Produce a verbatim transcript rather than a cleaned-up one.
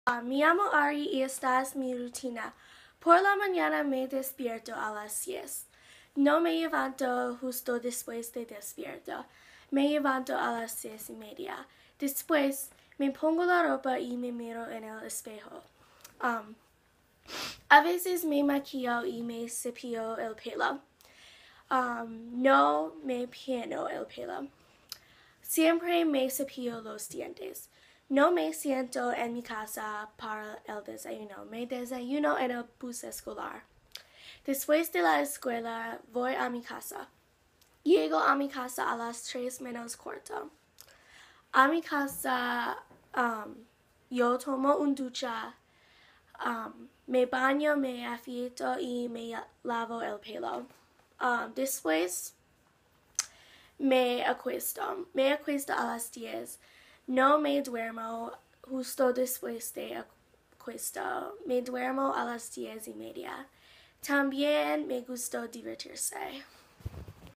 Ah, me llamo Ari y esta es mi rutina. Por la mañana me despierto a las diez. No me levanto justo después de despierto. Me levanto a las seis y media. Después me pongo la ropa y me miro en el espejo. Um, a veces me maquillo y me cepillo el pelo. Um, no me peino el pelo. Siempre me cepillo los dientes. No me siento en mi casa para el desayuno. Me desayuno en el bus escolar. Después de la escuela voy a mi casa. Llego a mi casa a las tres menos cuarto. A mi casa um, yo tomo un ducha, um, me baño, me afeito y me lavo el pelo. Um, después me acuesto. Me acuesto a las diez. No me duermo justo después de acuesto. Me duermo a las diez y media. También me gusta divertirse.